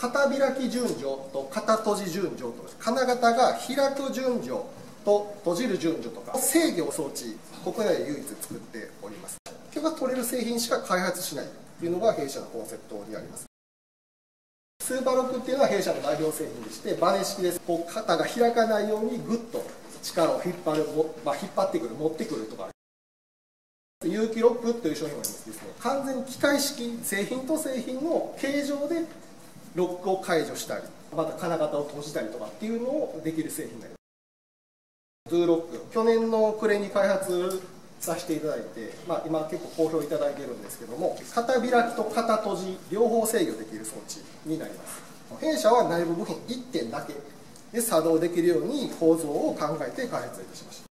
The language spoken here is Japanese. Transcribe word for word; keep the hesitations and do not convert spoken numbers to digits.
片開き順序と片閉じ順序と、金型が開く順序と閉じる順序とか制御装置、国内で唯一作っております。許可が取れる製品しか開発しないというのが弊社のコンセプトにあります。スーパーロックっていうのは弊社の代表製品でして、バネ式です。こう肩が開かないようにグッと力を引っ張る、まあ、引っ張ってくる、持ってくるとか。有機ロックという商品もありますですね、完全に機械式、製品と製品の形状でロックを解除したり、また金型を閉じたりとかっていうのをできる製品になります。ドゥーロック、去年の暮れに開発させていただいて、まあ、今結構好評いただいているんですけども、片開きと片閉じ両方制御できる装置になります。弊社は内部部品いってんだけで作動できるように構造を考えて開発いたしました。